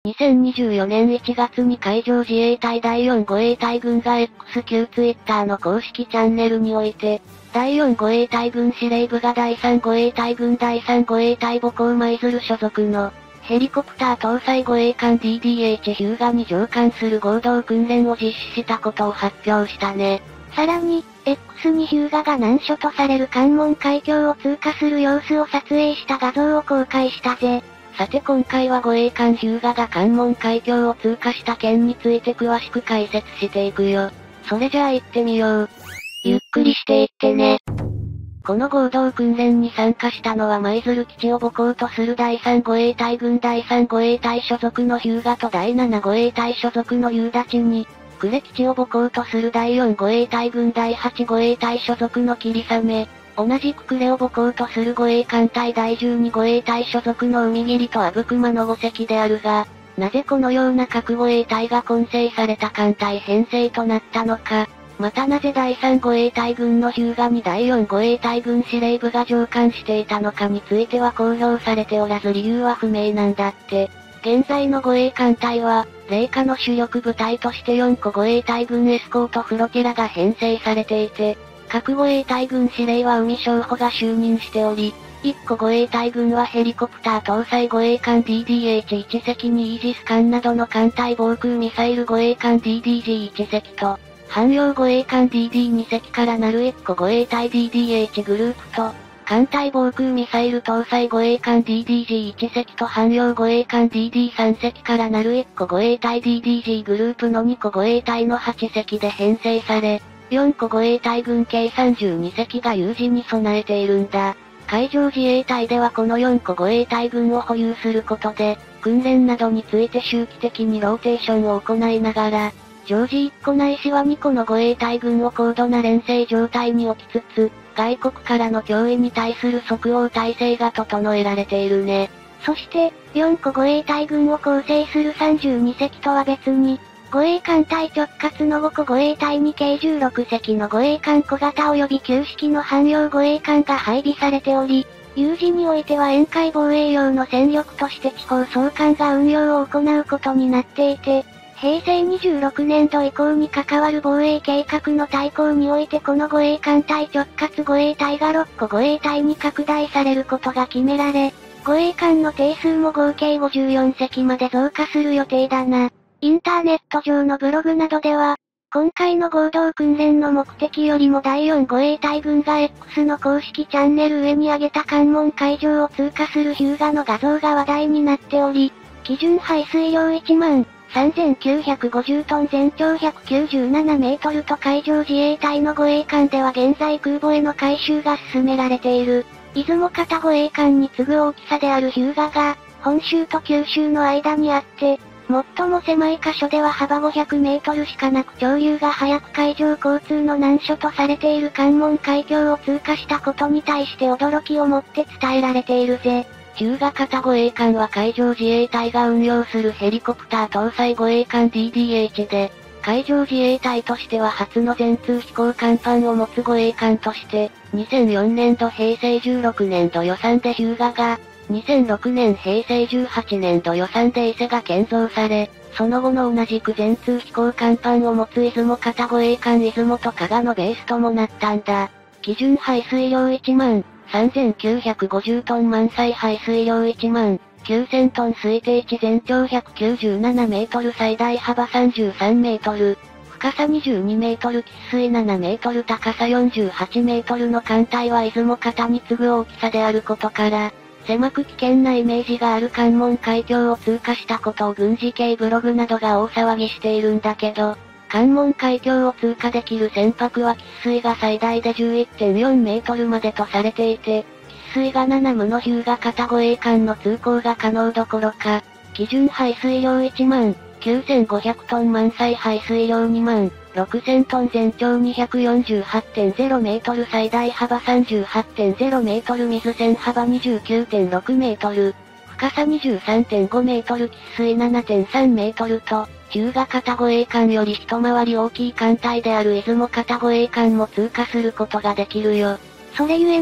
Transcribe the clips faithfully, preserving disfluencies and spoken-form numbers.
にせんにじゅうよねんいちがつに海上自衛隊だいよん護衛隊軍が X 旧 Twitter の公式チャンネルにおいて、だいよん護衛隊軍司令部がだいさん護衛隊軍だいさん護衛隊母校舞鶴所属の、ヘリコプター搭載護衛艦 ディーディーエイチ ヒューガに乗艦する合同訓練を実施したことを発表したね。 さらに、X にヒューガが難所とされる関門海峡を通過する様子を撮影した画像を公開したぜ。 さて今回は護衛艦ヒューガが関門海峡を通過した件について詳しく解説していくよ。それじゃあ行ってみよう。ゆっくりしていってね。この合同訓練に参加したのは舞鶴基地を母港とするだいさん護衛隊軍だいさん護衛隊所属のヒューガとだいなな護衛隊所属の夕立に、呉基地を母港とするだいよん護衛隊軍だいはち護衛隊所属の霧雨、同じく呉を母港とする護衛艦隊だいじゅうに護衛隊所属の海霧と阿武隈のご隻であるが、なぜこのような各護衛隊が混成された艦隊編成となったのか、またなぜだいさん護衛隊軍のヒューガにだいよん護衛隊軍司令部が乗艦していたのかについては公表されておらず理由は不明なんだって。現在の護衛艦隊は、米艦の主力部隊としてよん個護衛隊軍エスコートフロティラが編成されていて、各護衛隊軍司令は海将補が就任しており、いっこ護衛隊軍はヘリコプター搭載護衛艦 ディーディーエイチいち 隻にイージス艦などの艦隊防空ミサイル護衛艦 ディーディージーいち 隻と、汎用護衛艦 ディーディーに 隻からなるいっこ護衛隊 ディーディーエイチ グループと、艦隊防空ミサイル搭載護衛艦 ディーディージーいち 隻と汎用護衛艦 ディーディーさん 隻からなるいっこ護衛隊 ディーディージー グループのにこ護衛隊のはち隻で編成され、よんこ護衛隊軍計さんじゅうに隻が有事に備えているんだ。海上自衛隊ではこのよんこ護衛隊軍を保有することで、訓練などについて周期的にローテーションを行いながら、常時いっこないしはにこの護衛隊軍を高度な連成状態に置きつつ、外国からの脅威に対する即応体制が整えられているね。 そして、よんこ護衛隊軍を構成するさんじゅうに隻とは別に、護衛艦隊直轄のごこ護衛隊に計じゅうろく隻の護衛艦小型及び旧式の汎用護衛艦が配備されており、有事においては沿海防衛用の戦力として地方総監が運用を行うことになっていて、へいせいにじゅうろくねんど以降に関わる防衛計画の大綱においてこの護衛艦隊直轄護衛隊がろっこ護衛隊に拡大されることが決められ、護衛艦の定数も合計ごじゅうよん隻まで増加する予定だな。インターネット上のブログなどでは、今回の合同訓練の目的よりもだいよん護衛隊軍が X の公式チャンネル上に上げた関門海上を通過するヒューガの画像が話題になっており、基準排水量いちまんさんぜんきゅうひゃくごじゅうトン全長ひゃくきゅうじゅうななメートルと海上自衛隊の護衛艦では現在空母への改修が進められている。出雲方護衛艦に次ぐ大きさであるヒューガが、本州と九州の間にあって、最も狭い箇所では幅ごひゃくメートルしかなく潮流が速く海上交通の難所とされている関門海峡を通過したことに対して驚きをもって伝えられているぜ。 ヒューガ型護衛艦は海上自衛隊が運用するヘリコプター搭載護衛艦 ディーディーエイチ で、海上自衛隊としては初の全通飛行甲板を持つ護衛艦として、にせんよねんどへいせいじゅうろくねんど予算でヒューガが、にせんろくねんへいせいじゅうはちねんど予算で伊勢が建造され、その後の同じく全通飛行甲板を持つ出雲型護衛艦出雲と加賀のベースともなったんだ。基準排水量いちまんさんぜんきゅうひゃくごじゅうトン満載排水量いちまんきゅうせんトン推定値全長ひゃくきゅうじゅうななメートル最大幅さんじゅうさんメートル、深さにじゅうにメートル喫水ななメートル高さよんじゅうはちメートルの艦隊は出雲型に次ぐ大きさであることから、狭く危険なイメージがある関門海峡を通過したことを軍事系ブログなどが大騒ぎしているんだけど、関門海峡を通過できる船舶は喫水が最大で じゅういってんよんメートルまでとされていて、喫水がななむのヒューガ型護衛艦の通行が可能どころか、基準排水量いちまんきゅうせんごひゃくトン満載排水量にまんろくせんトン全長 にひゃくよんじゅうはちてんゼロメートル最大幅 さんじゅうはちてんゼロメートル水線幅 にじゅうきゅうてんろくメートル、深さ にじゅうさんてんごメートル喫水 ななてんさんメートルと、ヒューガ型護衛艦より一回り大きい艦隊である出雲型護衛艦も通過することができるよ。 それゆえに、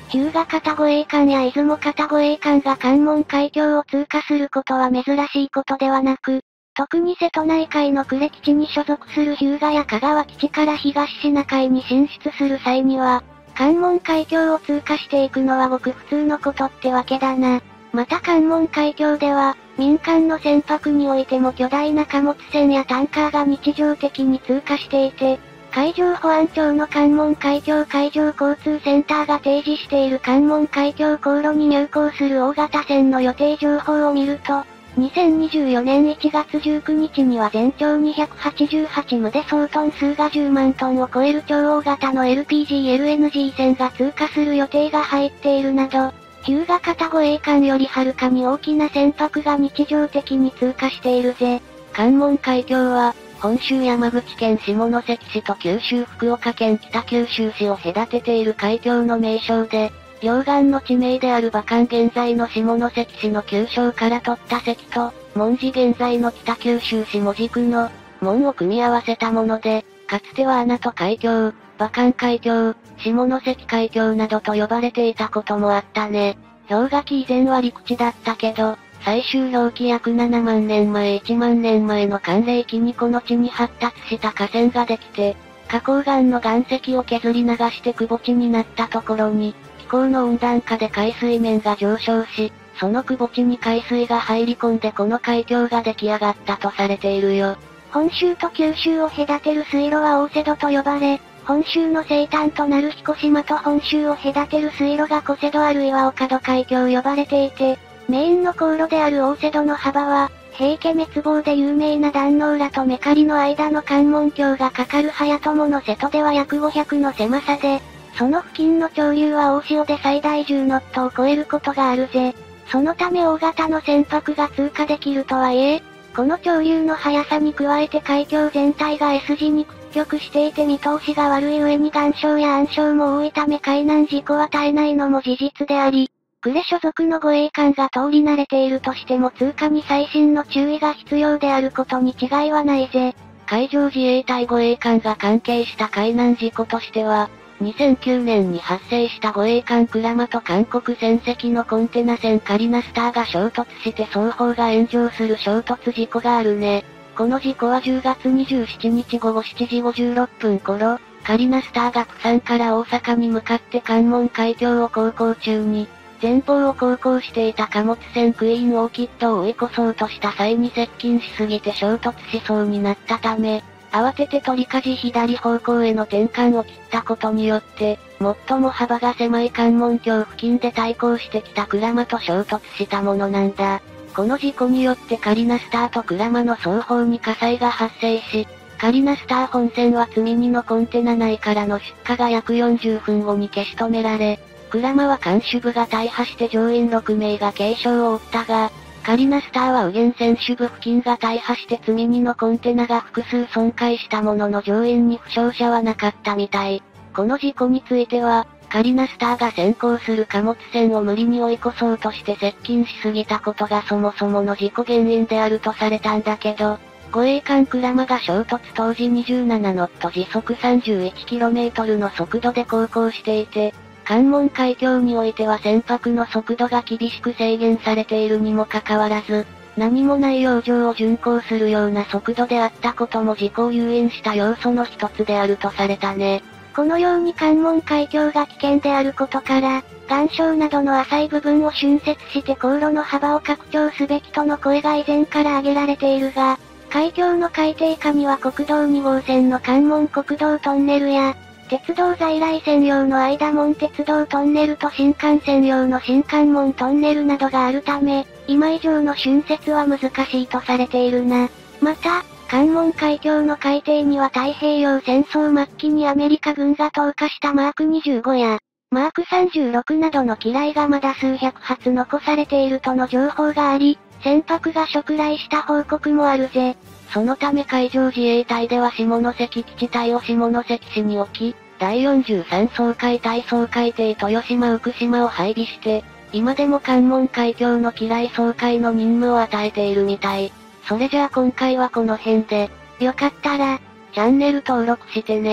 日向型護衛艦や出雲型護衛艦が関門海峡を通過することは珍しいことではなく、特に瀬戸内海の呉基地に所属する日向や香川基地から東シナ海に進出する際には、関門海峡を通過していくのはごく普通のことってわけだな。また関門海峡では、民間の船舶においても巨大な貨物船やタンカーが日常的に通過していて、海上保安庁の関門海峡海上交通センターが提示している関門海峡航路に入港する大型船の予定情報を見ると、にせんにじゅうよねんいちがつじゅうくにちには全長にひゃくはちじゅうはちむで総トン数がじゅうまんトンを超える超大型の エルピージーエルエヌジー 船が通過する予定が入っているなど、日向型護衛艦よりはるかに大きな船舶が日常的に通過しているぜ。 関門海峡は、本州山口県下関市と九州福岡県北九州市を隔てている海峡の名称で、両岸の地名である馬関現在の下関市の旧称から取った関と、門司現在の北九州市門司区の門を組み合わせたもので、かつては穴戸海峡、馬関海峡、下関海峡などと呼ばれていたこともあったね。氷河期以前は陸地だったけど、最終氷期約ななまんねんまえいちまんねんまえの寒冷期にこの地に発達した河川ができて、花崗岩の岩石を削り流して窪地になったところに、気候の温暖化で海水面が上昇し、その窪地に海水が入り込んでこの海峡が出来上がったとされているよ。 本州と九州を隔てる水路は大瀬戸と呼ばれ、本州の西端となる彦島と本州を隔てる水路が小瀬戸あるいは岡戸海峡呼ばれていて、メインの航路である大瀬戸の幅は、平家滅亡で有名な壇ノ浦とメカリの間の関門橋がかかる早友の瀬戸では約ごひゃくの狭さで、その付近の潮流は大潮で最大じゅうノットを超えることがあるぜ。そのため大型の船舶が通過できるとはいえ、この潮流の速さに加えて海峡全体が S 字に屈曲していて見通しが悪い上に岩礁や暗礁も多いため海難事故は絶えないのも事実であり、呉所属の護衛艦が通り慣れているとしても通過に細心の注意が必要であることに違いはないぜ。 海上自衛隊護衛艦が関係した海難事故としては、にせんきゅうねんに発生した護衛艦鞍馬と韓国船籍のコンテナ船カリナスターが衝突して双方が炎上する衝突事故があるね。この事故はじゅうがつにじゅうしちにちごごしちじごじゅうろっぷん頃、カリナスターが釜山から大阪に向かって関門海峡を航行中に、前方を航行していた貨物船クイーンオーキッドを追い越そうとした際に接近しすぎて衝突しそうになったため、慌てて取り舵左方向への転換を切ったことによって、最も幅が狭い関門橋付近で対向してきた鞍馬と衝突したものなんだ。この事故によってカリナスターと鞍馬の双方に火災が発生し、カリナスター本船は積み荷のコンテナ内からの出火が約よんじゅうふんごに消し止められ、鞍馬は艦首部が大破して乗員ろくめいが軽傷を負ったが、カリナスターは右舷船首部付近が大破して積み荷のコンテナが複数損壊したものの乗員に負傷者はなかったみたい。この事故については、カリナスターが先行する貨物船を無理に追い越そうとして接近しすぎたことがそもそもの事故原因であるとされたんだけど、護衛艦鞍馬が衝突当時にじゅうななノット時速 さんじゅういちキロメートル の速度で航行していて、関門海峡においては船舶の速度が厳しく制限されているにもかかわらず、何もない洋上を巡航するような速度であったことも事故を誘引した要素の一つであるとされたね。 このように関門海峡が危険であることから、岩礁などの浅い部分を浚渫して航路の幅を拡張すべきとの声が以前から挙げられているが、海峡の海底下には国道にごうせんの関門国道トンネルや、鉄道在来線用の間門鉄道トンネルと新幹線用の新関門トンネルなどがあるため、今以上の浚渫は難しいとされているな。また、関門海峡の海底には太平洋戦争末期にアメリカ軍が投下したマークにじゅうごや、マークさんじゅうろくなどの機雷がまだ数百発残されているとの情報があり、船舶が触雷した報告もあるぜ。 そのため海上自衛隊では下関基地隊を下関市に置き、だいよんじゅうさん掃海隊掃海艇豊島浮島を配備して、今でも関門海峡の機雷掃海の任務を与えているみたい。それじゃあ今回はこの辺で、 よかったら、 チャンネル登録してね。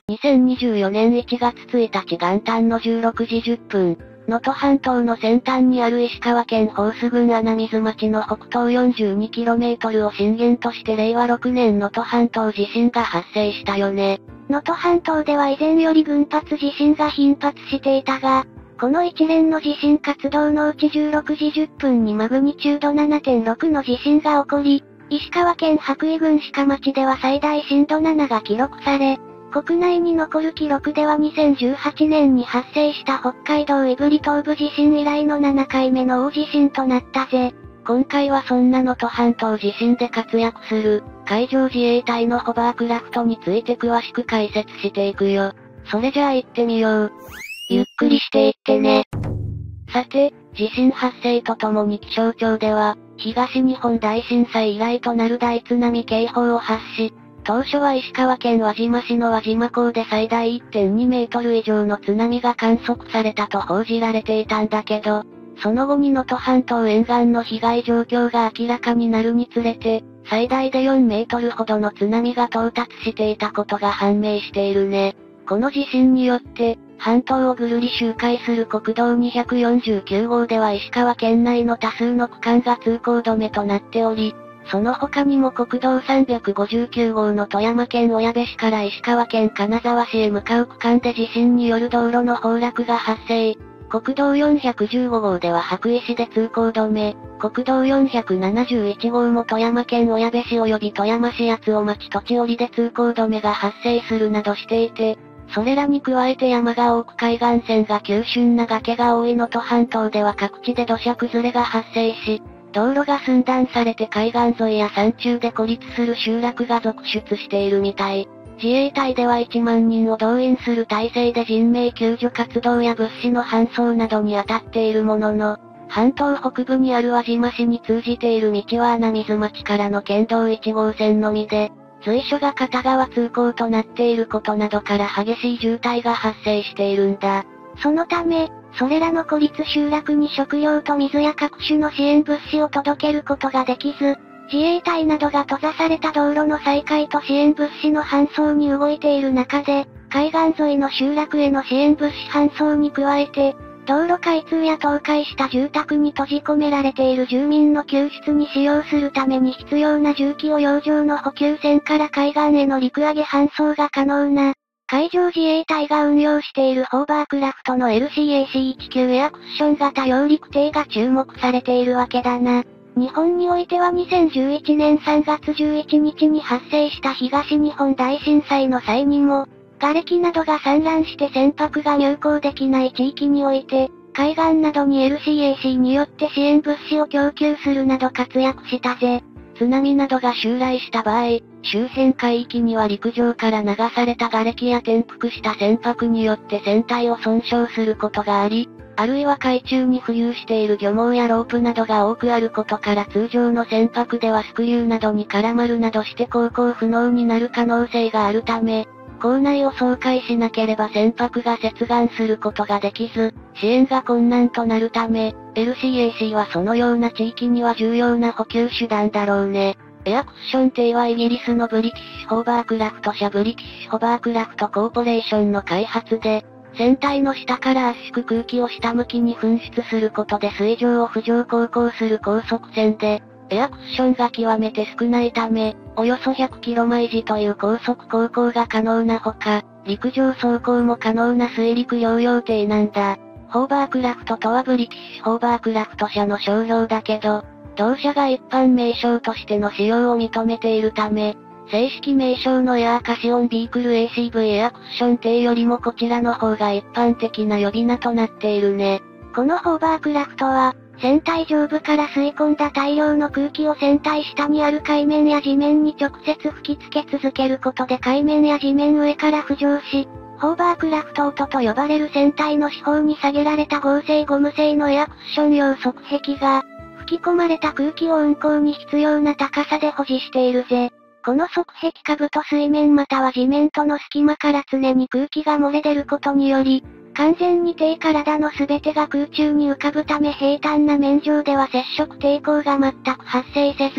にせんにじゅうよねんいちがつついたち元旦のじゅうろくじじゅっぷん、能登半島の先端にある石川県宝須郡穴水町の北東 よんじゅうにキロメートル を震源としてれいわろくねん能登半島地震が発生したよね。 能登半島では以前より群発地震が頻発していたが、この一連の地震活動のうちじゅうろくじじゅっぷんにマグニチュード ななてんろく の地震が起こり、石川県羽咋郡鹿町では最大震度ななが記録され、国内に残る記録ではにせんじゅうはちねんに発生した北海道胆振東部地震以来のななかいめの大地震となったぜ。 今回はそんな能登半島地震で活躍する、海上自衛隊のホバークラフトについて詳しく解説していくよ。それじゃあ行ってみよう。 ゆっくりしていってね。 さて、地震発生とともに気象庁では、東日本大震災以来となる大津波警報を発し、当初は石川県輪島市の輪島港で最大 いってんにメートル以上の津波が観測されたと報じられていたんだけど、その後に能登半島沿岸の被害状況が明らかになるにつれて、最大でよんメートルほどの津波が到達していたことが判明しているね。この地震によって、半島をぐるり周回する国道にひゃくよんじゅうきゅうごうでは石川県内の多数の区間が通行止めとなっており、その他にも国道さんびゃくごじゅうきゅうごうの富山県小矢部市から石川県金沢市へ向かう区間で地震による道路の崩落が発生。国道よんひゃくじゅうごごうでは羽咋市で通行止め、国道よんひゃくななじゅういちごうも富山県小矢部市及び富山市八尾町土地折で通行止めが発生するなどしていて、それらに加えて山が多く海岸線が急峻な崖が多い能登半島では各地で土砂崩れが発生し、道路が寸断されて海岸沿いや山中で孤立する集落が続出しているみたい。自衛隊ではいちまんにんを動員する体制で人命救助活動や物資の搬送などに当たっているものの、半島北部にある輪島市に通じている道は穴水町からの県道いちごうせんのみで、随所が片側通行となっていることなどから激しい渋滞が発生しているんだ。 そのため、それらの孤立集落に食料と水や各種の支援物資を届けることができず、自衛隊などが閉ざされた道路の再開と支援物資の搬送に動いている中で、海岸沿いの集落への支援物資搬送に加えて、道路開通や倒壊した住宅に閉じ込められている住民の救出に使用するために必要な重機を洋上の補給船から海岸への陸揚げ搬送が可能な、海上自衛隊が運用しているホーバークラフトの エルシーエーシーいち 級エアクッション型揚陸艇が注目されているわけだな。日本においてはにせんじゅういちねんさんがつじゅういちにちに発生した東日本大震災の際にも、瓦礫などが散乱して船舶が入港できない地域において、海岸などに エルシーエーシー によって支援物資を供給するなど活躍したぜ。 津波などが襲来した場合、周辺海域には陸上から流された瓦礫や転覆した船舶によって船体を損傷することがあり、あるいは海中に浮遊している漁網やロープなどが多くあることから通常の船舶ではスクリューなどに絡まるなどして航行不能になる可能性があるため、港内を掃海しなければ船舶が接岸することができず、支援が困難となるため、エルシーエーシー はそのような地域には重要な補給手段だろうね。エアクッション艇はイギリスのブリティッシュホーバークラフト社ブリティッシュホバークラフトコーポレーションの開発で、船体の下から圧縮空気を下向きに噴出することで水上を浮上航行する高速船で、エアクッションが極めて少ないため、およそひゃくキロ毎時という高速航行が可能なほか、陸上走行も可能な水陸両用艇なんだ。ホーバークラフトとはブリティッシュホーバークラフト社の商標だけど、同社が一般名称としての使用を認めているため、正式名称のエアーカシオンビークル エーシーブイ エアクッション艇よりもこちらの方が一般的な呼び名となっているね。 このホーバークラフトは、船体上部から吸い込んだ大量の空気を船体下にある海面や地面に直接吹き付け続けることで海面や地面上から浮上し、ホーバークラフトオートと呼ばれる船体の四方に下げられた合成ゴム製のエアクッション用側壁が、吹き込まれた空気を運航に必要な高さで保持しているぜ。この側壁下部と水面または地面との隙間から常に空気が漏れ出ることにより、完全に艇体のすべてが空中に浮かぶため平坦な面上では接触抵抗が全く発生せず、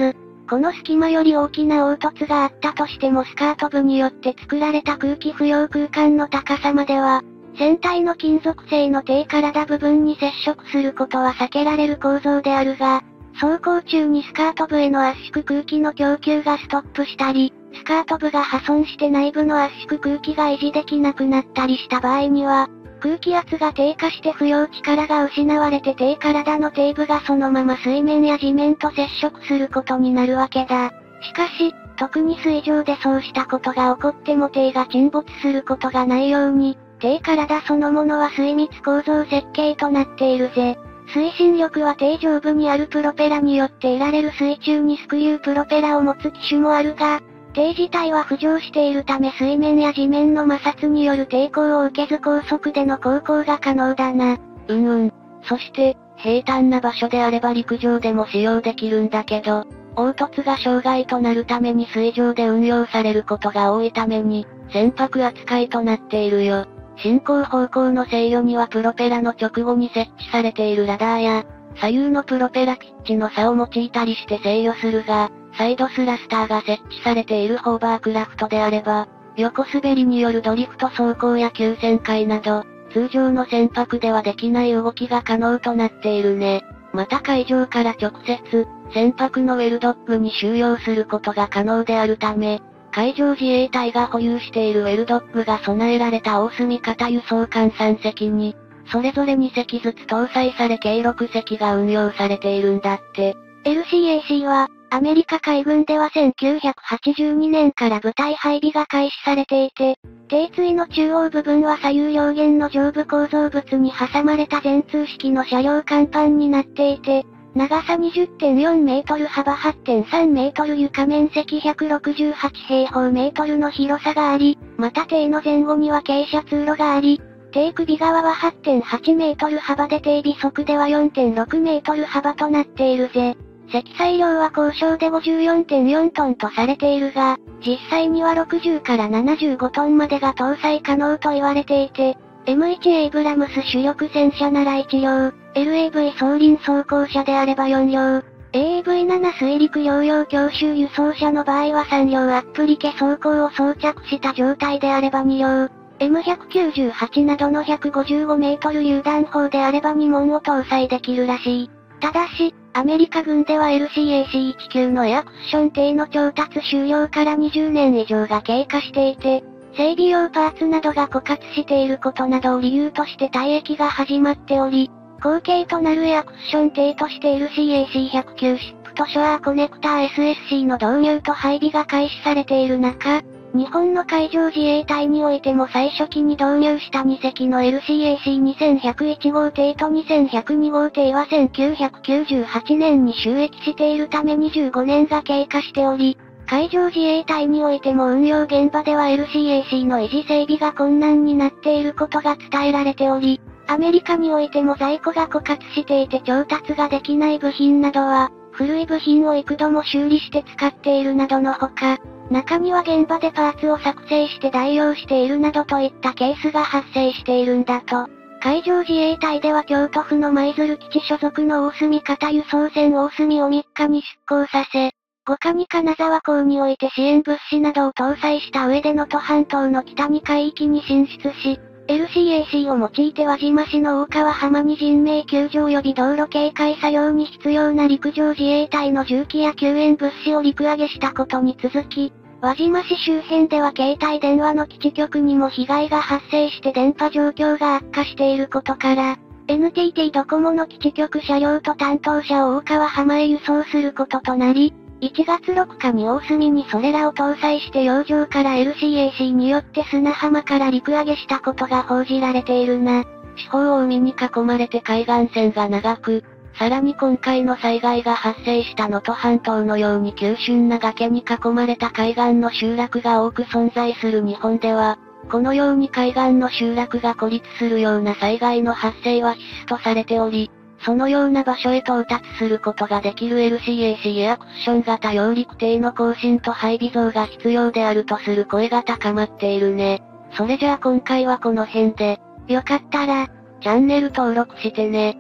この隙間より大きな凹凸があったとしてもスカート部によって作られた空気不要空間の高さまでは、船体の金属製の低体部分に接触することは避けられる構造であるが、走行中にスカート部への圧縮空気の供給がストップしたり、スカート部が破損して内部の圧縮空気が維持できなくなったりした場合には、空気圧が低下して不要力が失われて低体の底部がそのまま水面や地面と接触することになるわけだ。しかし、特に水上でそうしたことが起こっても艇が沈没することがないように、艇体そのものは水密構造設計となっているぜ。推進力は艇上部にあるプロペラによって得られる水中にスクリュープロペラを持つ機種もあるが、艇自体は浮上しているため水面や地面の摩擦による抵抗を受けず高速での航行が可能だな。 うんうん。そして、平坦な場所であれば陸上でも使用できるんだけど、凹凸が障害となるために水上で運用されることが多いために、船舶扱いとなっているよ。進行方向の制御にはプロペラの直後に設置されているラダーや、左右のプロペラピッチの差を用いたりして制御するが、サイドスラスターが設置されているホーバークラフトであれば、横滑りによるドリフト走行や急旋回など、通常の船舶ではできない動きが可能となっているね。また海上から直接、船舶のウェルドックに収容することが可能であるため、海上自衛隊が保有しているウェルドックが備えられた大隅型輸送艦さん隻に、それぞれに隻ずつ搭載され計ろく隻が運用されているんだって。 エルシーエーシー は、アメリカ海軍ではせんきゅうひゃくはちじゅうにねんから部隊配備が開始されていて、艇椎の中央部分は左右両舷の上部構造物に挟まれた全通式の車両甲板になっていて、長さ にじゅってんよんメートル幅 はってんさんメートル床面積ひゃくろくじゅうはち平方メートルの広さがあり、また艇の前後には傾斜通路があり、艇首側は はってんはちメートル幅で艇尾側では よんてんろくメートル幅となっているぜ。積載量は交渉で ごじゅうよんてんよんトンとされているが、実際にはろくじゅうからななじゅうごトンまでが搭載可能と言われていて、エムワン エイブラムス主力戦車ならいち両、エルエーブイ 双輪装甲車であればよん両、エーエーブイセブン 水陸両用強襲輸送車の場合はさん両アップリケ装甲を装着した状態であればに両、エムひゃくきゅうじゅうはち などのひゃくごじゅうごメートル榴弾砲であればに門を搭載できるらしい。ただし、アメリカ軍では エルシーエーシーワン 級のエアクッション艇の調達終了からにじゅうねん以上が経過していて、整備用パーツなどが枯渇していることなどを理由として退役が始まっており、後継となるエアクッション艇として エルシーエーシーワン 級シップとショアーコネクター エスエスシー の導入と配備が開始されている中、日本の海上自衛隊においても最初期に導入したに隻の エルシーエーシーにせんひゃくいち 号艇とにせんひゃくに号艇はせんきゅうひゃくきゅうじゅうはちねんに就役しているためにじゅうごねんが経過しており、海上自衛隊においても運用現場では エルシーエーシー の維持整備が困難になっていることが伝えられており、アメリカにおいても在庫が枯渇していて調達ができない部品などは、古い部品を幾度も修理して使っているなどのほか、中には現場でパーツを作成して代用しているなどといったケースが発生しているんだと。海上自衛隊では京都府の舞鶴基地所属の大隅型輸送船大隅をみっかに出港させ、ごかに金沢港において支援物資などを搭載した上で能登半島の北に海域に進出し、エルシーエーシー を用いて輪島市の大川浜に人命救助及び道路警戒作業に必要な陸上自衛隊の重機や救援物資を陸揚げしたことに続き、輪島市周辺では携帯電話の基地局にも被害が発生して電波状況が悪化していることから、エヌティーティー ドコモの基地局車両と担当者を大川浜へ輸送することとなり、いちがつろくにちに大隅にそれらを搭載して洋上から エルシーエーシー によって砂浜から陸揚げしたことが報じられているな。 四方を海に囲まれて海岸線が長く、さらに今回の災害が発生した能登半島のように急峻な崖に囲まれた海岸の集落が多く存在する日本では、このように海岸の集落が孤立するような災害の発生は必須とされており、そのような場所へ到達することができる エルシーエーシー エアクッション型揚陸艇の更新と配備増が必要であるとする声が高まっているね。それじゃあ今回はこの辺で、 よかったら、 チャンネル登録してね。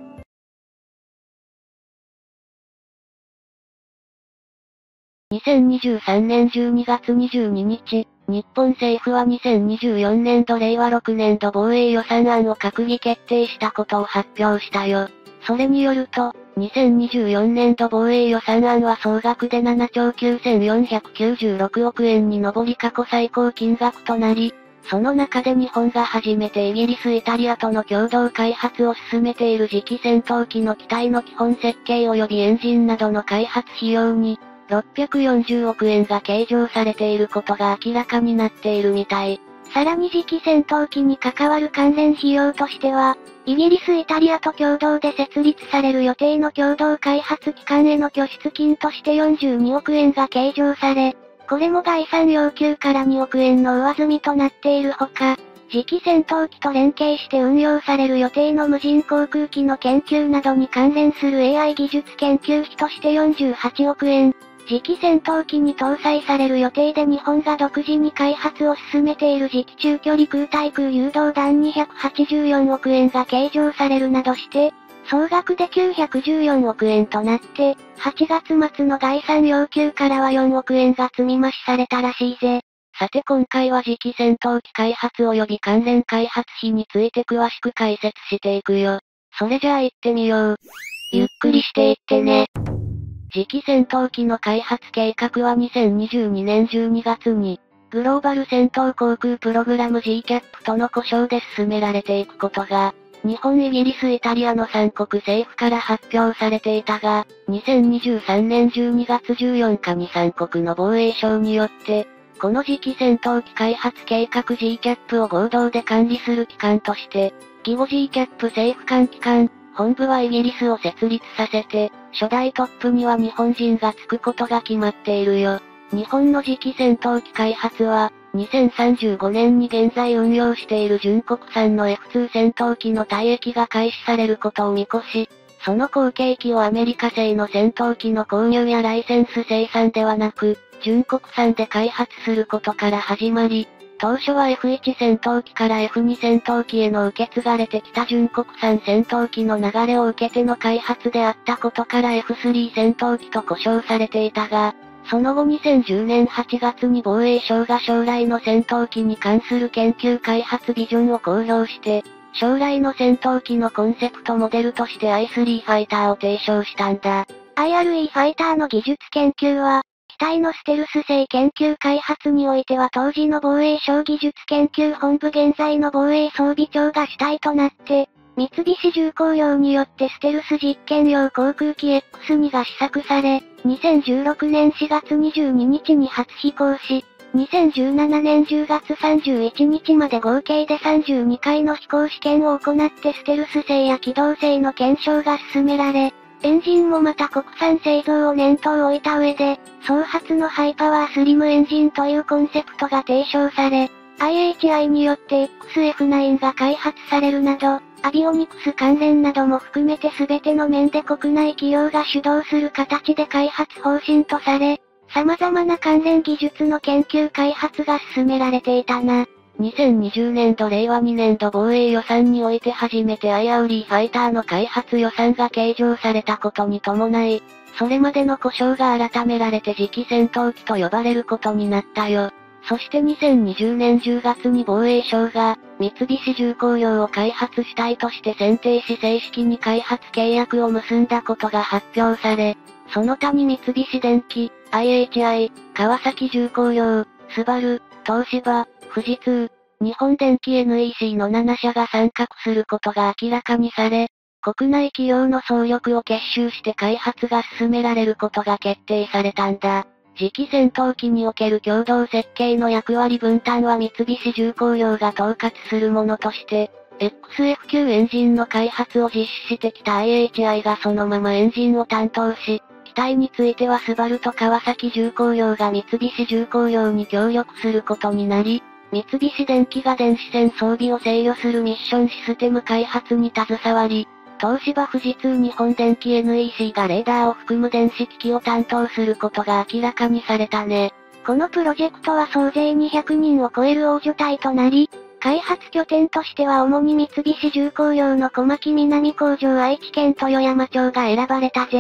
にせんにじゅうさんねんじゅうにがつにじゅうににち、日本政府はにせんにじゅうよねんどれいわろくねんど防衛予算案を閣議決定したことを発表したよ。それによると、にせんにじゅうよねんど防衛予算案は総額でななちょうきゅうせんよんひゃくきゅうじゅうろくおくえんに上り過去最高金額となり、その中で日本が初めてイギリス・イタリアとの共同開発を進めている次期戦闘機の機体の基本設計及びエンジンなどの開発費用に、ろっぴゃくよんじゅうおくえんが計上されていることが明らかになっているみたい。 さらに次期戦闘機に関わる関連費用としては、イギリス・イタリアと共同で設立される予定の共同開発機関への拠出金としてよんじゅうにおくえんが計上され、これも概算要求からにおくえんの上積みとなっているほか、次期戦闘機と連携して運用される予定の無人航空機の研究などに関連する エーアイ 技術研究費としてよんじゅうはちおくえん、次期戦闘機に搭載される予定で日本が独自に開発を進めている次期中距離空対空誘導弾にひゃくはちじゅうよんおくえんが計上されるなどして、総額できゅうひゃくじゅうよんおくえんとなって、はちがつ末の概算要求からはよんおくえんが積み増しされたらしいぜ。 さて今回は次期戦闘機開発及び関連開発費について詳しく解説していくよ。それじゃあ行ってみよう。ゆっくりしていってね。次期戦闘機の開発計画はにせんにじゅうにねんじゅうにがつに、グローバル戦闘航空プログラム ジーキャップ との呼称で進められていくことが、日本、イギリス、イタリアのさんこく政府から発表されていたが、にせんにじゅうさんねんじゅうにがつじゅうよっかにさんこくの防衛省によって、この次期戦闘機開発計画 ジーキャップ を合同で管理する機関として、義語 ジーキャップ 政府間機関、本部はイギリスを設立させて、初代トップには日本人がつくことが決まっているよ。日本の次期戦闘機開発は、にせんさんじゅうごねんに現在運用している純国産の エフツー 戦闘機の退役が開始されることを見越し、その後継機をアメリカ製の戦闘機の購入やライセンス生産ではなく、純国産で開発することから始まり、当初は エフワン 戦闘機から エフツー 戦闘機への受け継がれてきた純国産戦闘機の流れを受けての開発であったことから エフスリー 戦闘機と呼称されていたが、その後にせんじゅうねんはちがつに防衛省が将来の戦闘機に関する研究開発ビジョンを公表して、将来の戦闘機のコンセプトモデルとして アイスリー ファイターを提唱したんだ。 アイアールイー ファイターの技術研究は、機体のステルス性研究開発においては当時の防衛省技術研究本部現在の防衛装備庁が主体となって、三菱重工業によってステルス実験用航空機 エックスツー が試作され、にせんじゅうろくねんしがつにじゅうににちに初飛行し、にせんじゅうななねんじゅうがつさんじゅういちにちまで合計でさんじゅうにかいの飛行試験を行ってステルス性や機動性の検証が進められ、エンジンもまた国産製造を念頭を置いた上で、総発のハイパワースリムエンジンというコンセプトが提唱され、アイエイチアイ によって エックスエフナイン が開発されるなど、アビオニクス関連なども含めて全ての面で国内企業が主導する形で開発方針とされ、様々な関連技術の研究開発が進められていたな。 にせんにじゅうねんどれいわにねんど防衛予算において初めて アイアールイー ファイターの開発予算が計上されたことに伴い、それまでの呼称が改められて次期戦闘機と呼ばれることになったよ。そしてにせんにじゅうねんじゅうがつに防衛省が、三菱重工業を開発主体として選定し正式に開発契約を結んだことが発表され、その他に三菱電機、アイエイチアイ、川崎重工業、スバル、東芝、富士通、日本電機 エヌイーシー のななしゃが参画することが明らかにされ、国内企業の総力を結集して開発が進められることが決定されたんだ。次期戦闘機における共同設計の役割分担は三菱重工業が統括するものとして、エックスエフきゅう エンジンの開発を実施してきた アイエイチアイ がそのままエンジンを担当し、機体についてはスバルと川崎重工業が三菱重工業に協力することになり、三菱電機が電子戦装備を制御するミッションシステム開発に携わり、東芝富士通日本電機 エヌイーシー がレーダーを含む電子機器を担当することが明らかにされたね。 このプロジェクトは総勢にひゃくにんを超える大所帯となり、開発拠点としては主に三菱重工業の小牧南工場愛知県豊山町が選ばれたぜ。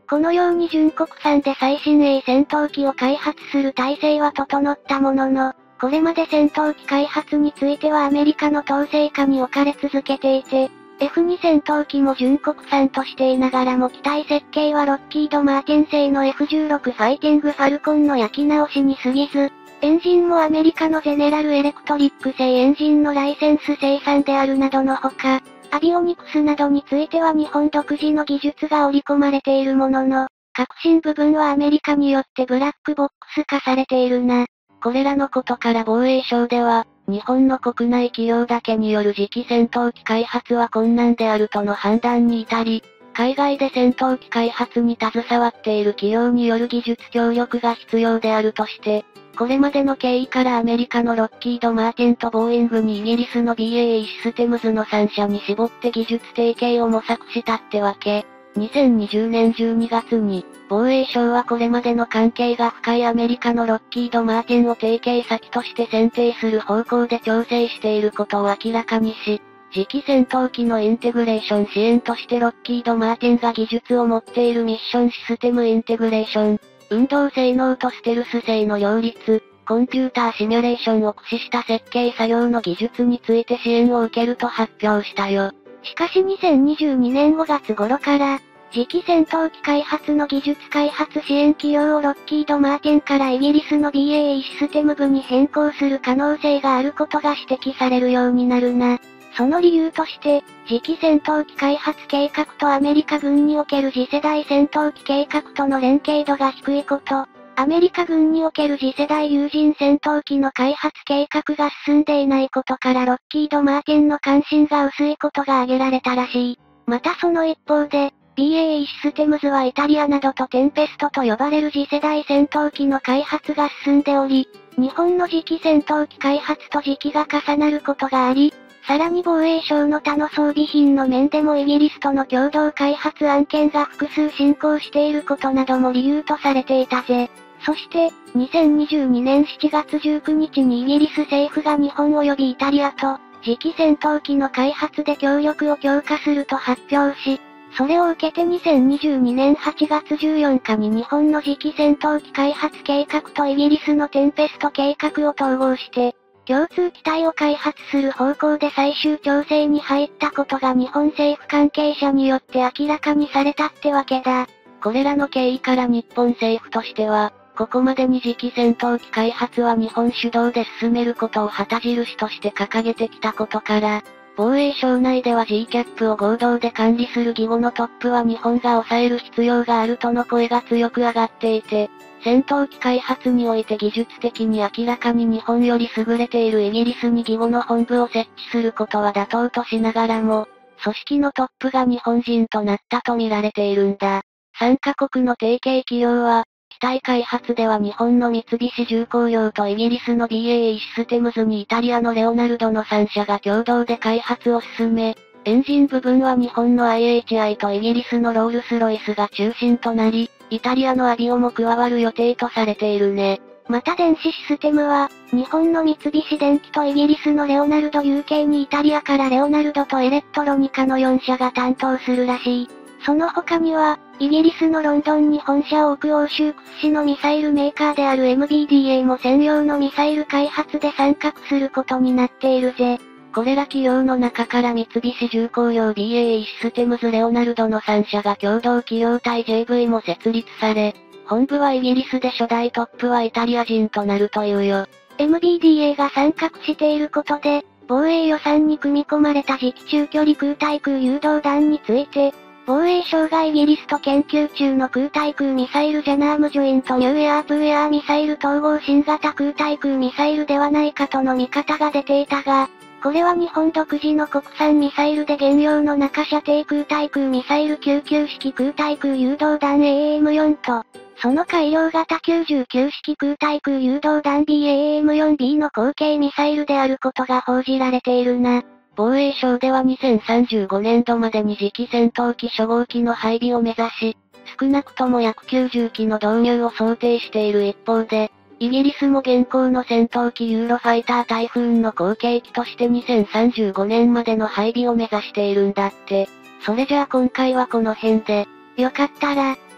このように純国産で最新鋭戦闘機を開発する体制は整ったものの、これまで戦闘機開発についてはアメリカの統制下に置かれ続けていて、エフツー 戦闘機も純国産としていながらも機体設計はロッキード・マーティン製の エフじゅうろく ファイティング・ファルコンの焼き直しに過ぎず、エンジンもアメリカのゼネラル・エレクトリック製エンジンのライセンス生産であるなどのほか、アビオニクスなどについては日本独自の技術が織り込まれているものの、革新部分はアメリカによってブラックボックス化されているな。 これらのことから防衛省では、日本の国内企業だけによる次期戦闘機開発は困難であるとの判断に至り、海外で戦闘機開発に携わっている企業による技術協力が必要であるとして、これまでの経緯からアメリカのロッキード・マーティンとボーイングにイギリスの ビーエーイー システムズのさん社に絞って技術提携を模索したってわけ。にせんにじゅうねんじゅうにがつに、防衛省はこれまでの関係が深いアメリカのロッキード・マーティンを提携先として選定する方向で調整していることを明らかにし、次期戦闘機のインテグレーション支援としてロッキード・マーティンが技術を持っているミッションシステムインテグレーション、運動性能とステルス性の両立、コンピューターシミュレーションを駆使した設計作業の技術について支援を受けると発表したよ。 しかしにせんにじゅうにねんごがつ頃から、次期戦闘機開発の技術開発支援企業をロッキード・マーティンからイギリスの ビーエーイー システム部に変更する可能性があることが指摘されるようになるな。その理由として、次期戦闘機開発計画とアメリカ軍における次世代戦闘機計画との連携度が低いこと、アメリカ軍における次世代有人戦闘機の開発計画が進んでいないことからロッキード・マーティンの関心が薄いことが挙げられたらしい。またその一方で、ビーエーイー システムズはイタリアなどとテンペストと呼ばれる次世代戦闘機の開発が進んでおり、日本の次期戦闘機開発と時期が重なることがあり、さらに防衛省の他の装備品の面でもイギリスとの共同開発案件が複数進行していることなども理由とされていたぜ。そして、にせんにじゅうにねんしちがつじゅうくにちにイギリス政府が日本及びイタリアと、次期戦闘機の開発で協力を強化すると発表し、それを受けてにせんにじゅうにねんはちがつじゅうよっかに日本の次期戦闘機開発計画とイギリスのテンペスト計画を統合して、共通機体を開発する方向で最終調整に入ったことが日本政府関係者によって明らかにされたってわけだ。 これらの経緯から日本政府としては、ここまでに次期戦闘機開発は日本主導で進めることを旗印として掲げてきたことから、防衛省内では ジーキャップ を合同で管理する義母のトップは日本が抑える必要があるとの声が強く上がっていて、戦闘機開発において技術的に明らかに日本より優れているイギリスに義母の本部を設置することは妥当としながらも、組織のトップが日本人となったと見られているんだ。さんカ国の提携企業は、機体開発では日本の三菱重工業とイギリスの ビーエーイー システムズにイタリアのレオナルドのさん社が共同で開発を進め、エンジン部分は日本の アイエイチアイ とイギリスのロールスロイスが中心となり、イタリアのアビオも加わる予定とされているね。 また電子システムは、日本の三菱電機とイギリスのレオナルド ユーケー にイタリアからレオナルドとエレクトロニカのよん社が担当するらしい。その他には、イギリスのロンドンに本社を置く欧州屈指のミサイルメーカーである エムビーディーエー も専用のミサイル開発で参画することになっているぜ。 これら企業の中から三菱重工業 ビーエーイー システムズレオナルドのさん社が共同企業体 ジェーブイ も設立され、本部はイギリスで初代トップはイタリア人となるというよ。 エムビーディーエー が参画していることで、防衛予算に組み込まれた次期中距離空対空誘導弾について、防衛省がイギリスと研究中の空対空ミサイルジャナームジョイントニューエアープーエアーミサイル統合新型空対空ミサイルではないかとの見方が出ていたが、これは日本独自の国産ミサイルで現用の中射程空対空ミサイルきゅうじゅうきゅう式空対空誘導弾 エーエムフォー と、その改良型きゅうじゅうきゅう式空対空誘導弾 ビーエーエムフォービー の後継ミサイルであることが報じられているな。 防衛省ではにせんさんじゅうごねんどまでに次期戦闘機初号機の配備を目指し、少なくとも約きゅうじゅう機の導入を想定している一方で、イギリスも現行の戦闘機ユーロファイタータイフーンの後継機としてにせんさんじゅうごねんまでの配備を目指しているんだって。それじゃあ今回はこの辺で。 よかったら、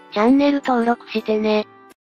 チャンネル登録してね。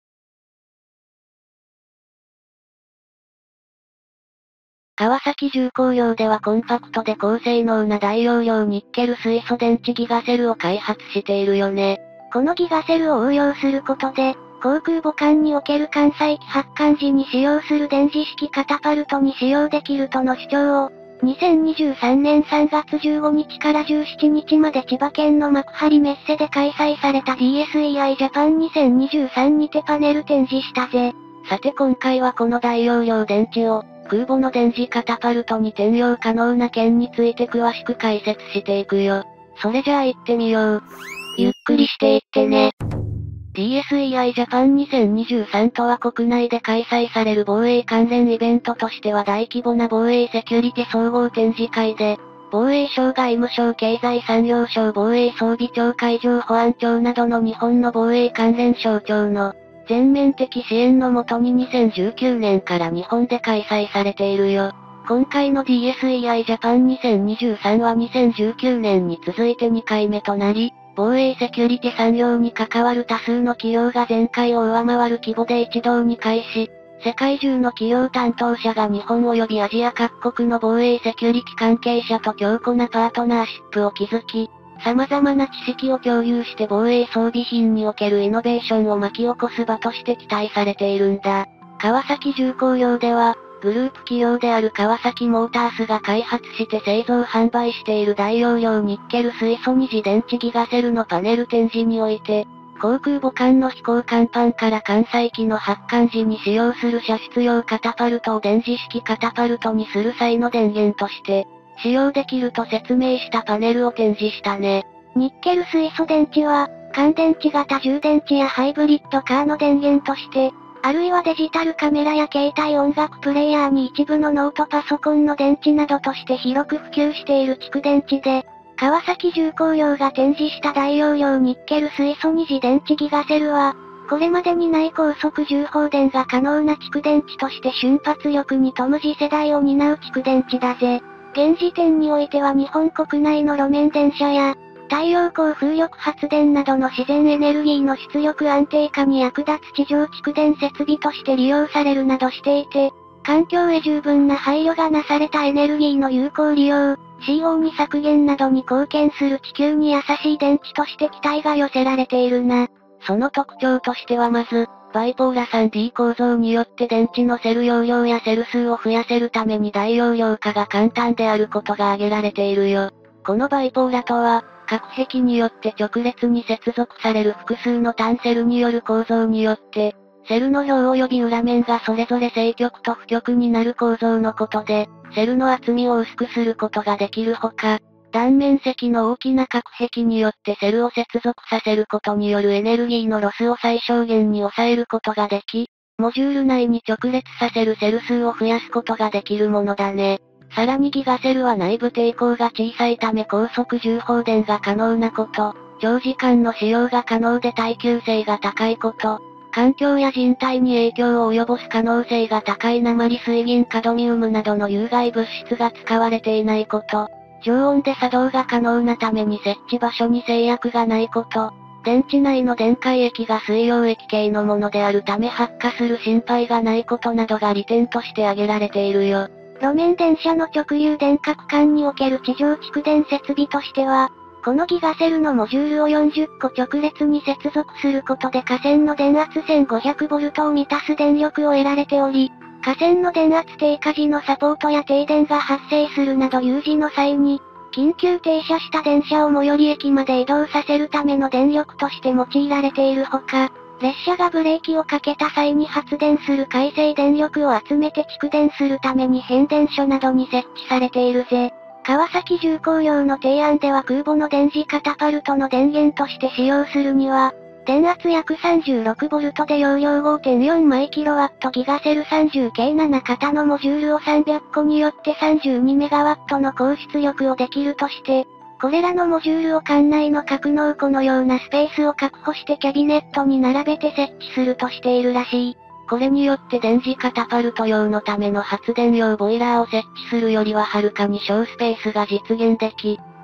川崎重工業ではコンパクトで高性能な大容量ニッケル水素電池ギガセルを開発しているよね。 このギガセルを応用することで、航空母艦における艦載機発艦時に使用する電磁式カタパルトに使用できるとの主張を、にせんにじゅうさんねんさんがつじゅうごにちからじゅうしちにちまで千葉県の幕張メッセで開催された ディーエスイーアイ ジャパンにせんにじゅうさんにてパネル展示したぜ。 さて今回はこの大容量電池を、空母の電磁カタパルトに転用可能な件について詳しく解説していくよ。それじゃあ行ってみよう。ゆっくりしていってね。ディーエスイーアイ ジャパンにせんにじゅうさんとは国内で開催される防衛関連イベントとしては大規模な防衛セキュリティ総合展示会で、防衛省外務省経済産業省防衛装備庁海上保安庁などの日本の防衛関連省庁の全面的支援のもとににせんじゅうきゅうねんから日本で開催されているよ。今回の ディーエスイーアイ ジャパンにせんにじゅうさんはにせんじゅうきゅうねんに続いてにかいめとなり、防衛セキュリティ産業に関わる多数の企業が前回を上回る規模で一堂に会し、世界中の企業担当者が日本及びアジア各国の防衛セキュリティ関係者と強固なパートナーシップを築き、様々な知識を共有して防衛装備品におけるイノベーションを巻き起こす場として期待されているんだ。川崎重工業では、グループ企業である川崎モータースが開発して製造販売している大容量ニッケル水素二次電池ギガセルのパネル展示において、航空母艦の飛行甲板から艦載機の発艦時に使用する射出用カタパルトを電磁式カタパルトにする際の電源として、使用できると説明したパネルを展示したね。 ニッケル水素電池は、乾電池型充電池やハイブリッドカーの電源として、あるいはデジタルカメラや携帯音楽プレイヤーに一部のノートパソコンの電池などとして広く普及している蓄電池で、川崎重工業が展示した大容量ニッケル水素二次電池ギガセルは、これまでにない高速重放電が可能な蓄電池として瞬発力に富む次世代を担う蓄電池だぜ。現時点においては日本国内の路面電車や、太陽光風力発電などの自然エネルギーの出力安定化に役立つ地上蓄電設備として利用されるなどしていて、環境へ十分な配慮がなされたエネルギーの有効利用、シーオーツー 削減などに貢献する地球に優しい電池として期待が寄せられているな。 その特徴としてはまず、バイポーラ スリーディー 構造によって電池のセル容量やセル数を増やせるために大容量化が簡単であることが挙げられているよ。このバイポーラとは、各壁によって直列に接続される複数の単セルによる構造によって、セルの表及び裏面がそれぞれ正極と負極になる構造のことで、セルの厚みを薄くすることができるほか、断面積の大きな隔壁によってセルを接続させることによるエネルギーのロスを最小限に抑えることができ、モジュール内に直列させるセル数を増やすことができるものだね。さらにギガセルは内部抵抗が小さいため高速重放電が可能なこと、長時間の使用が可能で耐久性が高いこと、環境や人体に影響を及ぼす可能性が高い鉛水銀カドミウムなどの有害物質が使われていないこと、常温で作動が可能なために設置場所に制約がないこと、電池内の電解液が水溶液系のものであるため発火する心配がないことなどが利点として挙げられているよ。 路面電車の直流電隔管における地上蓄電設備としては、このギガセルのモジュールをよんじゅっこ直列に接続することで架線の電圧 せんごひゃくボルト を満たす電力を得られており、架線の電圧低下時のサポートや停電が発生するなど有事の際に、緊急停車した電車を最寄り駅まで移動させるための電力として用いられているほか、列車がブレーキをかけた際に発電する回生電力を集めて蓄電するために変電所などに設置されているぜ。川崎重工業の提案では空母の電磁カタパルトの電源として使用するには、電圧約 さんじゅうろくボルト で容量 ごてんよんマイキロワット ギガセル さんじゅうケーなな 型のモジュールをさんびゃっこによってさんじゅうにメガワットの高出力をできるとして、これらのモジュールを艦内の格納庫のようなスペースを確保してキャビネットに並べて設置するとしているらしい。 これによって電磁カタパルト用のための発電用ボイラーを設置するよりははるかに小スペースが実現でき、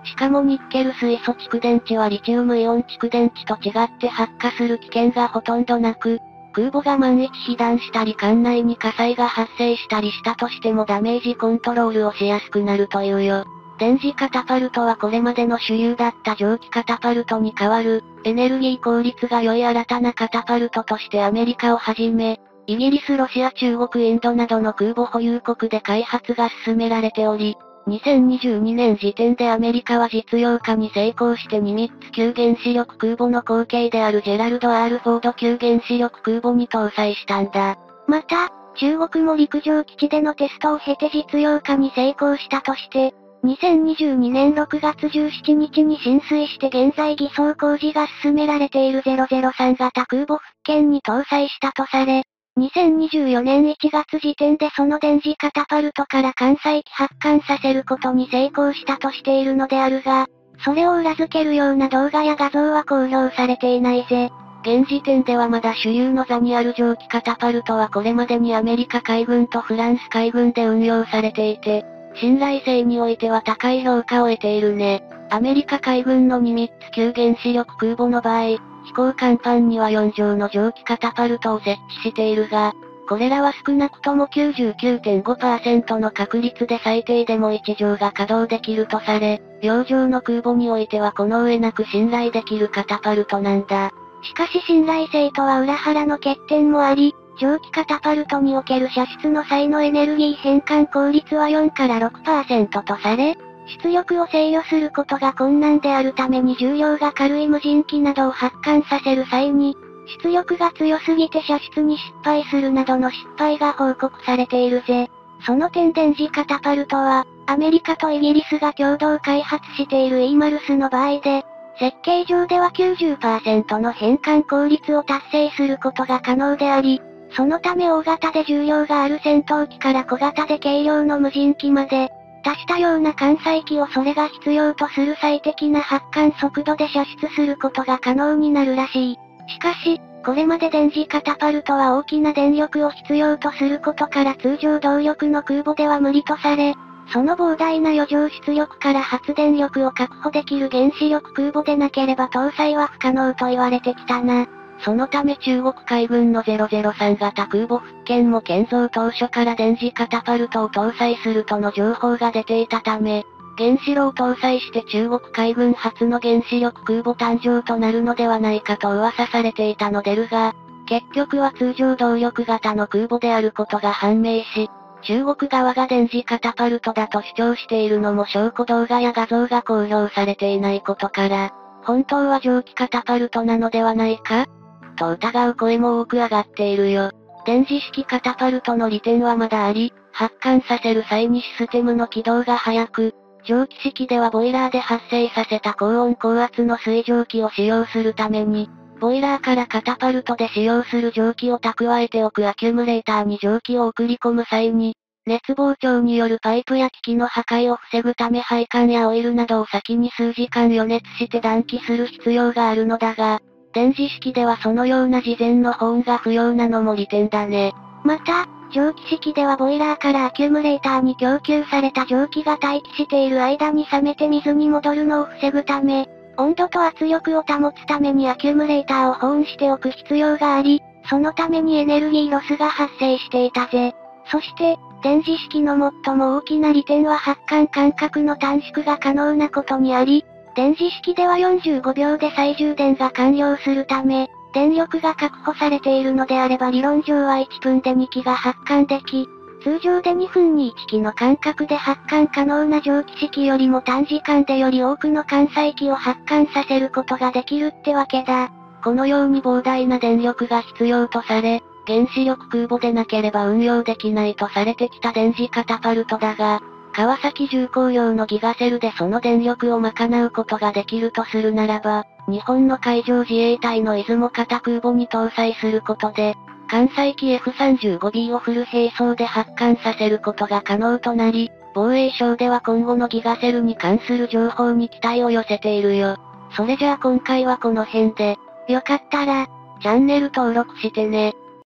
しかもニッケル水素蓄電池はリチウムイオン蓄電池と違って発火する危険がほとんどなく、空母が万一被弾したり艦内に火災が発生したりしたとしてもダメージコントロールをしやすくなるというよ。電磁カタパルトはこれまでの主流だった蒸気カタパルトに代わる、エネルギー効率が良い新たなカタパルトとしてアメリカをはじめ、イギリス、ロシア、中国、インドなどの空母保有国で開発が進められており、にせんにじゅうにねん時点でアメリカは実用化に成功してニミッツ級原子力空母の後継であるジェラルド・アール・フォード級原子力空母に搭載したんだ。 また、中国も陸上基地でのテストを経て実用化に成功したとして、にせんにじゅうにねんろくがつじゅうしちにちに進水して現在偽装工事が進められているゼロゼロさん型空母福建に搭載したとされ、にせんにじゅうよねんいちがつ時点でその電磁カタパルトから艦載機発艦させることに成功したとしているのであるが、それを裏付けるような動画や画像は公表されていないぜ。 現時点ではまだ主流の座にある蒸気カタパルトはこれまでにアメリカ海軍とフランス海軍で運用されていて、信頼性においては高い評価を得ているね。アメリカ海軍のニミッツ級原子力空母の場合、飛行甲板にはよんじょうの蒸気カタパルトを設置しているが、これらは少なくとも きゅうじゅうきゅうてんごパーセント の確率で最低でもいちじょうが稼働できるとされ、洋上の空母においてはこの上なく信頼できるカタパルトなんだ。 しかし信頼性とは裏腹の欠点もあり、蒸気カタパルトにおける射出の際のエネルギー変換効率はよんからろくパーセント とされ、出力を制御することが困難であるために重量が軽い無人機などを発艦させる際に、出力が強すぎて射出に失敗するなどの失敗が報告されているぜ。その点電磁カタパルトは、アメリカとイギリスが共同開発している イーマルス の場合で、設計上では きゅうじゅっパーセント の変換効率を達成することが可能であり、そのため大型で重量がある戦闘機から小型で軽量の無人機まで、多種多様な艦載機をそれが必要とする最適な発艦速度で射出することが可能になるらしい。しかし、これまで電磁カタパルトは大きな電力を必要とすることから通常動力の空母では無理とされ、その膨大な余剰出力から発電力を確保できる原子力空母でなければ搭載は不可能と言われてきたな。 そのため中国海軍のゼロゼロさん型空母福建も建造当初から電磁カタパルトを搭載するとの情報が出ていたため、原子炉を搭載して中国海軍初の原子力空母誕生となるのではないかと噂されていたのでるが、結局は通常動力型の空母であることが判明し、中国側が電磁カタパルトだと主張しているのも証拠動画や画像が公表されていないことから、本当は蒸気カタパルトなのではないかと疑う声も多く上がっているよ。電磁式カタパルトの利点はまだあり、発艦させる際にシステムの起動が早く、蒸気式ではボイラーで発生させた高温高圧の水蒸気を使用するために、ボイラーからカタパルトで使用する蒸気を蓄えておくアキュムレーターに蒸気を送り込む際に、熱膨張によるパイプや機器の破壊を防ぐため配管やオイルなどを先に数時間予熱して暖気する必要があるのだが、電磁式ではそのような事前の保温が不要なのも利点だね。 また、蒸気式ではボイラーからアキュムレーターに供給された蒸気が待機している間に冷めて水に戻るのを防ぐため、温度と圧力を保つためにアキュムレーターを保温しておく必要があり、そのためにエネルギーロスが発生していたぜ。そして、電磁式の最も大きな利点は発艦間隔の短縮が可能なことにあり、電磁式ではよんじゅうごびょうで再充電が完了するため、電力が確保されているのであれば理論上はいっぷんでにきが発艦でき、通常でにふんにいっきの間隔で発艦可能な蒸気式よりも短時間でより多くの艦載機を発艦させることができるってわけだ。 このように膨大な電力が必要とされ、原子力空母でなければ運用できないとされてきた電磁カタパルトだが、川崎重工業のギガセルでその電力を賄うことができるとするならば、日本の海上自衛隊の出雲型空母に搭載することで、艦載機 エフさんじゅうごビー をフル並走で発艦させることが可能となり、防衛省では今後のギガセルに関する情報に期待を寄せているよ。それじゃあ今回はこの辺で、 よかったら、 チャンネル登録してね。